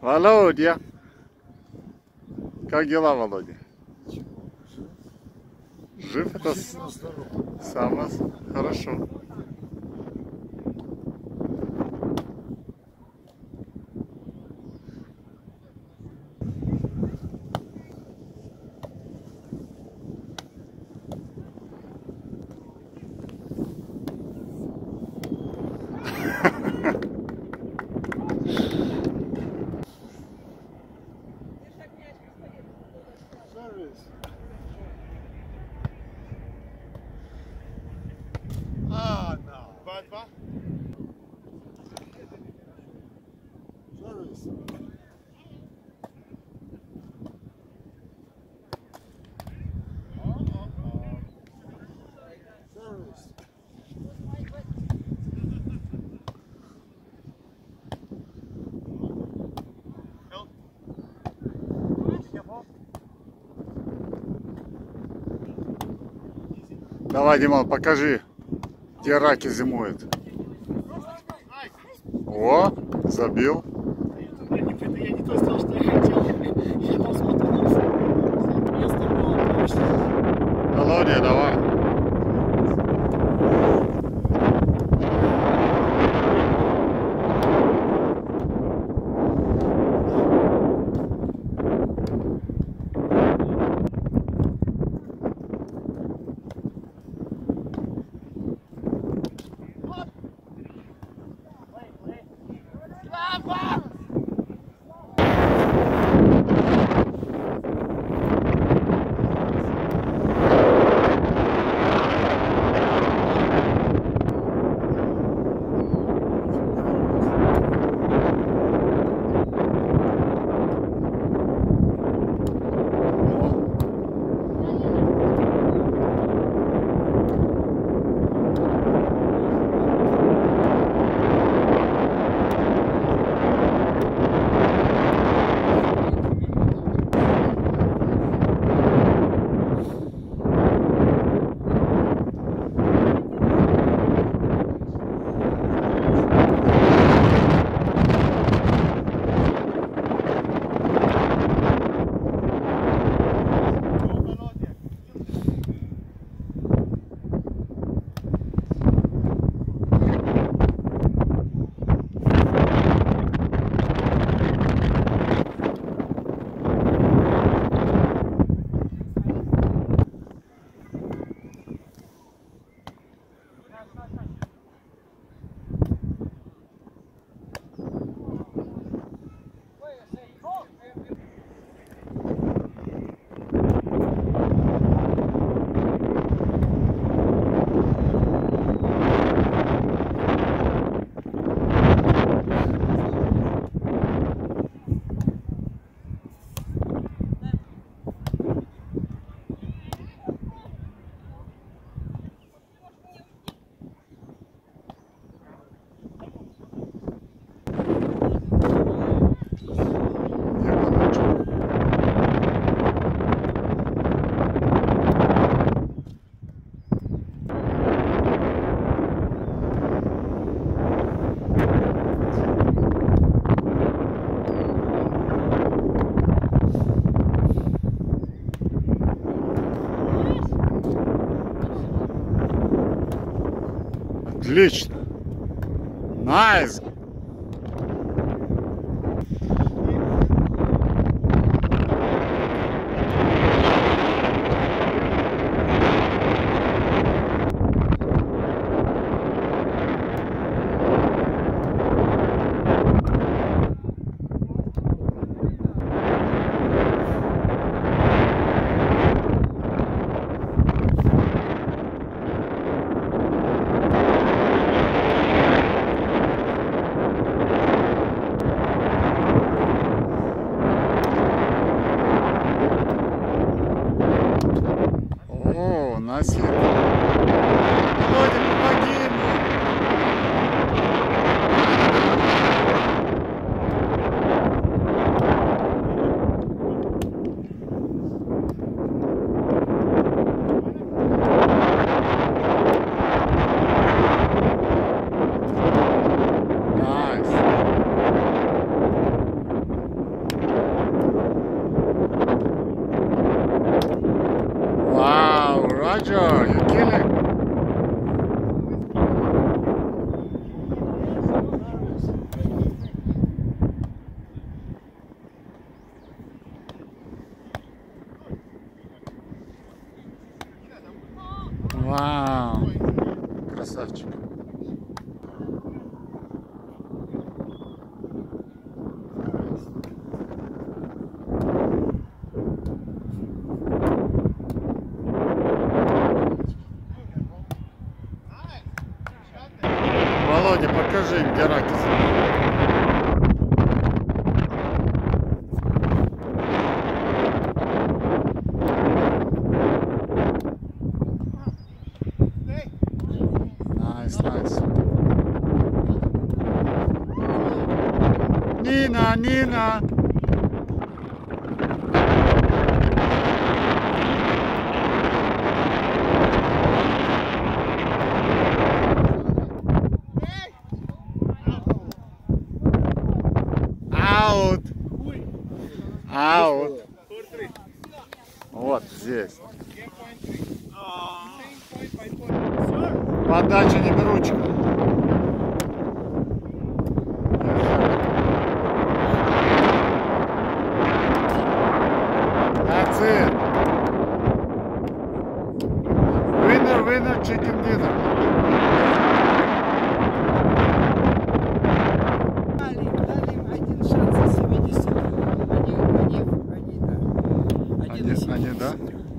Володя! Как дела, Володя? Жив? Это самое хорошо. Ah, no. 2-2? Service. Service. Давай, Димон, покажи, где раки зимуют. О, забил. Я не то сделал, что я хотел. Я там смотрелся. Место было точно. Володя, давай. Отлично. Найс. О, Настя. Володя, помоги ему. Найс. Sergio, you killing. Вау, красавчик. Володя, покажи им, где раки. Nice, nice. Nina, Nina. Аут. Аут. Вот здесь. Подача не беручка. That's it. Winner, winner, chicken dinner. Дали им один шанс из 70. Они, да. Они, да?